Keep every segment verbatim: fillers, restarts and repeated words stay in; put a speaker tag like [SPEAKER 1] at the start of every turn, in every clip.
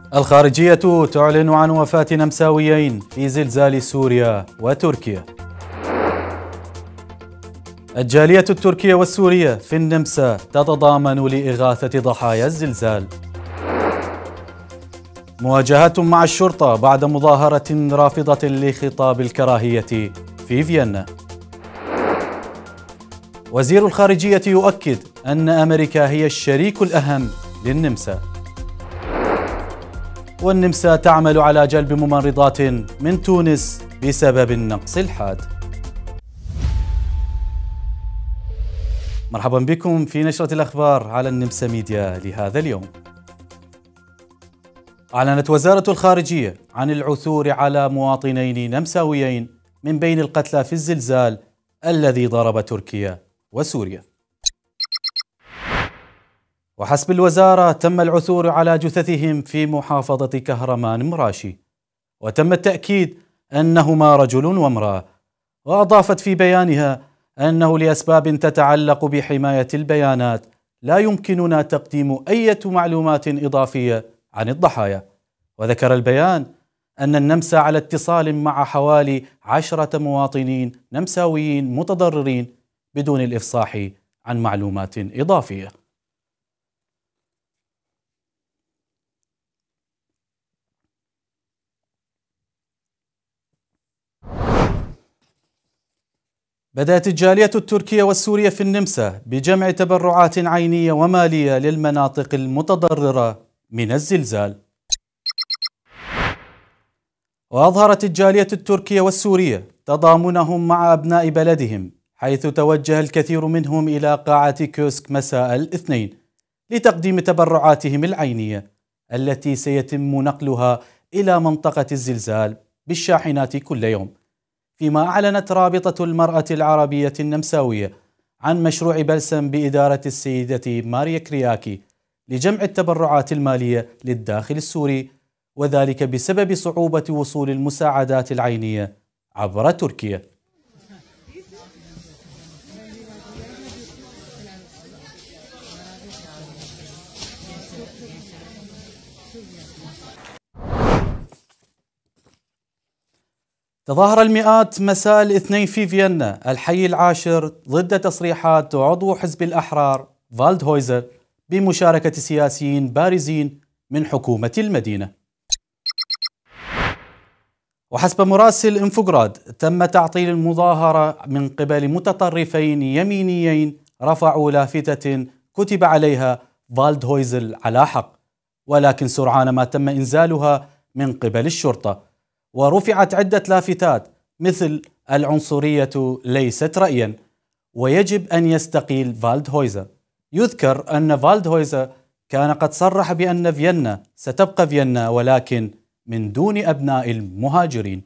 [SPEAKER 1] الخارجية تعلن عن وفاة نمساويين في زلزال سوريا وتركيا. الجالية التركية والسورية في النمسا تتضامن لإغاثة ضحايا الزلزال. مواجهات مع الشرطة بعد مظاهرة رافضة لخطاب الكراهية في فيينا. وزير الخارجية يؤكد أن أمريكا هي الشريك الأهم للنمسا. والنمسا تعمل على جلب ممرضات من تونس بسبب النقص الحاد. مرحبا بكم في نشرة الأخبار على النمسا ميديا لهذا اليوم. أعلنت وزارة الخارجية عن العثور على مواطنين نمساويين من بين القتلى في الزلزال الذي ضرب تركيا وسوريا. وحسب الوزارة تم العثور على جثثهم في محافظة كهرمان مراشي، وتم التأكيد أنهما رجل وامرأة. وأضافت في بيانها أنه لأسباب تتعلق بحماية البيانات لا يمكننا تقديم أي معلومات إضافية عن الضحايا. وذكر البيان أن النمسا على اتصال مع حوالي عشرة مواطنين نمساويين متضررين بدون الإفصاح عن معلومات إضافية. بدأت الجالية التركية والسورية في النمسا بجمع تبرعات عينية ومالية للمناطق المتضررة من الزلزال. وأظهرت الجالية التركية والسورية تضامنهم مع أبناء بلدهم، حيث توجه الكثير منهم إلى قاعة كوسك مساء الاثنين لتقديم تبرعاتهم العينية التي سيتم نقلها إلى منطقة الزلزال بالشاحنات كل يوم. فيما أعلنت رابطة المرأة العربية النمساوية عن مشروع بلسم بإدارة السيدة ماريا كرياكي لجمع التبرعات المالية للداخل السوري، وذلك بسبب صعوبة وصول المساعدات العينية عبر تركيا. تظاهر المئات مساء الاثنين في فيينا الحي العاشر ضد تصريحات عضو حزب الأحرار فالدهويزر بمشاركة سياسيين بارزين من حكومة المدينة. وحسب مراسل انفوغراد تم تعطيل المظاهرة من قبل متطرفين يمينيين رفعوا لافتة كتب عليها فالدهويزر على حق، ولكن سرعان ما تم إنزالها من قبل الشرطة، ورفعت عدة لافتات مثل العنصرية ليست رأيا ويجب أن يستقيل فالدهويزر. يذكر أن فالدهويزر كان قد صرح بأن فيينا ستبقى فيينا ولكن من دون أبناء المهاجرين.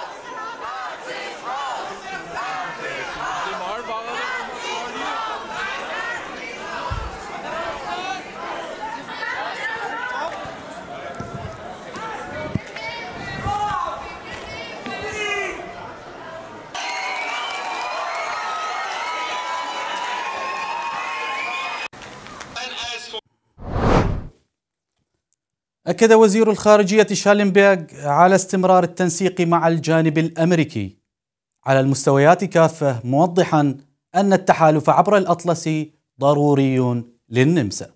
[SPEAKER 1] أكد وزير الخارجية شالنبيرغ على استمرار التنسيق مع الجانب الأمريكي على المستويات كافة، موضحا أن التحالف عبر الأطلسي ضروري للنمسا.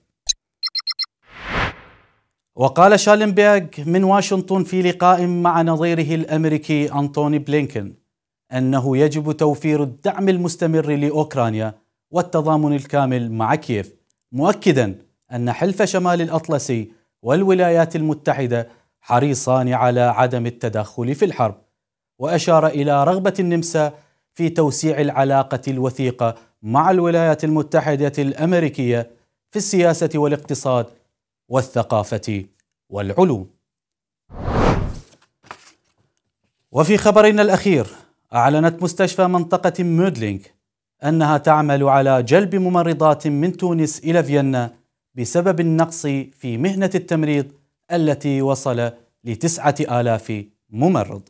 [SPEAKER 1] وقال شالنبيرغ من واشنطن في لقاء مع نظيره الأمريكي أنتوني بلينكن أنه يجب توفير الدعم المستمر لأوكرانيا والتضامن الكامل مع كييف، مؤكدا أن حلف شمال الأطلسي والولايات المتحدة حريصان على عدم التدخل في الحرب. وأشار إلى رغبة النمسا في توسيع العلاقة الوثيقة مع الولايات المتحدة الأمريكية في السياسة والاقتصاد والثقافة والعلوم. وفي خبرنا الأخير، أعلنت مستشفى منطقة مودلينغ أنها تعمل على جلب ممرضات من تونس إلى فيينا بسبب النقص في مهنة التمريض التي وصل لتسعة آلاف ممرض.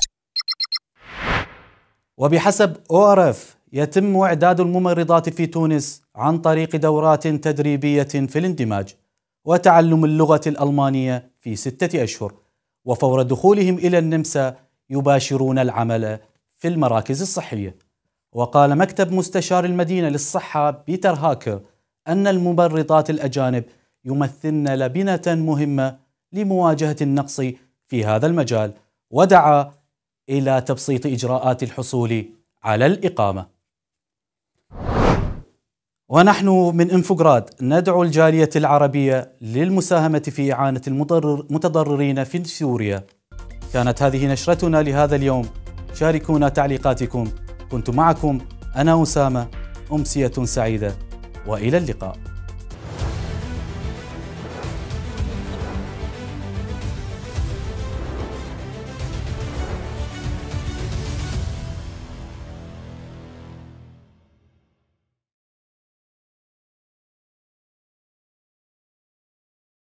[SPEAKER 1] وبحسب أو آر إف يتم إعداد الممرضات في تونس عن طريق دورات تدريبية في الاندماج، وتعلم اللغة الألمانية في ستة أشهر، وفور دخولهم إلى النمسا يباشرون العمل في المراكز الصحية. وقال مكتب مستشار المدينة للصحة بيتر هاكر أن الممرضات الأجانب يمثلن لبنة مهمة لمواجهة النقص في هذا المجال، ودعا إلى تبسيط إجراءات الحصول على الإقامة. ونحن من انفوغراد ندعو الجالية العربية للمساهمة في إعانة المتضررين في سوريا. كانت هذه نشرتنا لهذا اليوم، شاركونا تعليقاتكم. كنت معكم أنا أسامة، أمسية سعيدة وإلى اللقاء.